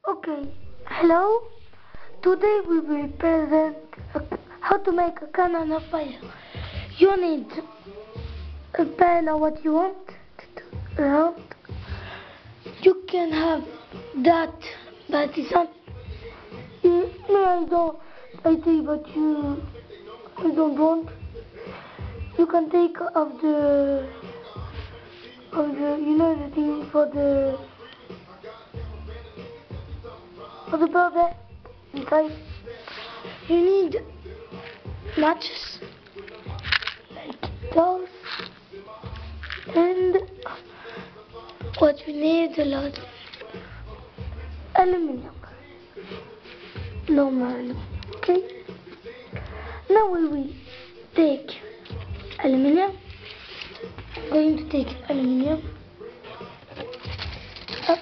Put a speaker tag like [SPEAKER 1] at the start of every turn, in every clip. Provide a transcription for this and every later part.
[SPEAKER 1] Okay, hello. Today we will present how to make a cannon of fire. You need a pen or what you want around. You can have that, but it's not. I think, but I don't want. You can take of the the thing for the powder inside. You need matches like those, and what you need a lot aluminum, normal aluminum. Okay. Now we will take aluminum. I'm going to take aluminum. Up.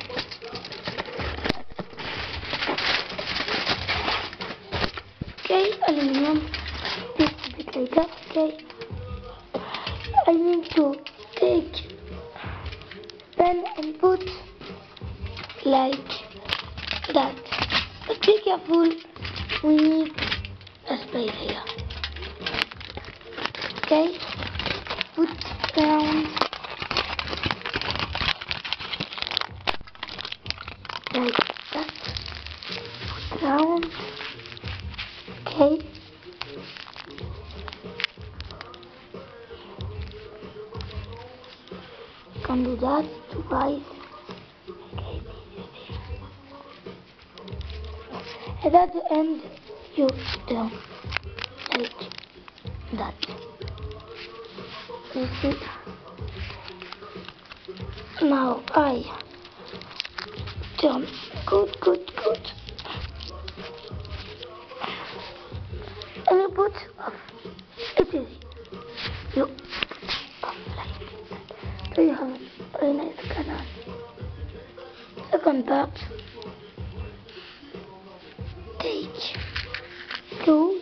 [SPEAKER 1] Okay, aluminum. This a bit like that. Okay. I need to take pen and put like that. But be careful. We need a space here. Okay. Put down like that. Put down. Okay. Can do that twice. Okay. And at the end, you down like that. You see? Now I turn good. And you put off. It's easy. You put off like that. So you have a very nice cannon. Second part. Take two.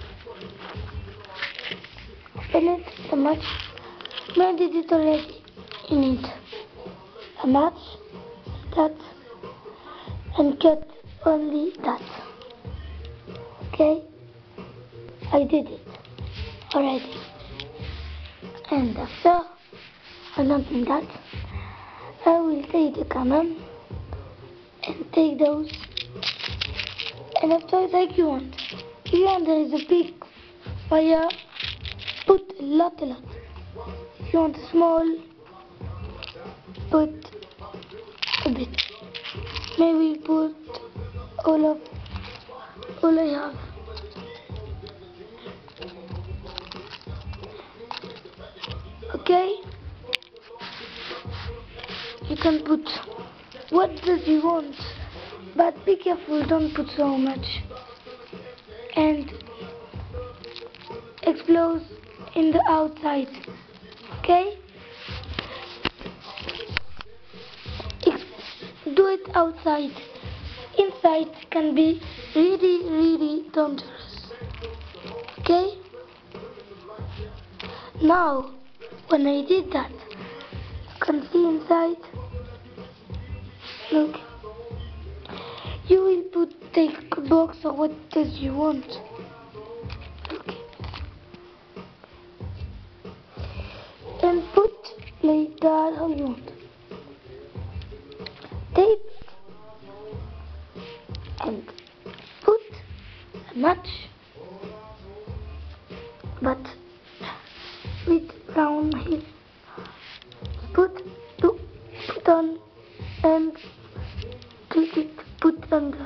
[SPEAKER 1] Open it so much. I did it already. You need a match, that, and cut only that. Okay? I did it already. And after I done that, I will take the cannon and take those. And after like you want. If you want there is a big fire, put a lot. If you want a small, put a bit. Maybe put all I have. Okay? You can put what does you want, but be careful, don't put so much. And explode in the outside. Okay? Do it outside. Inside can be really dangerous. Okay? Now, when I did that, you can see inside. Look. You will take a box or what does you want. Okay. And put like that how you want. Tape and put a match, but with brown here. Put on and click it. Put under.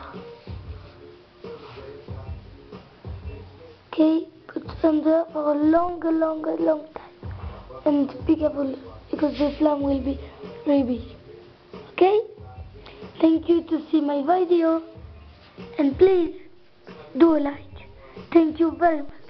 [SPEAKER 1] Okay, put under for a long time. And be careful because the flame will be very big. Okay? Thank you to see my video. And please do a like. Thank you very much.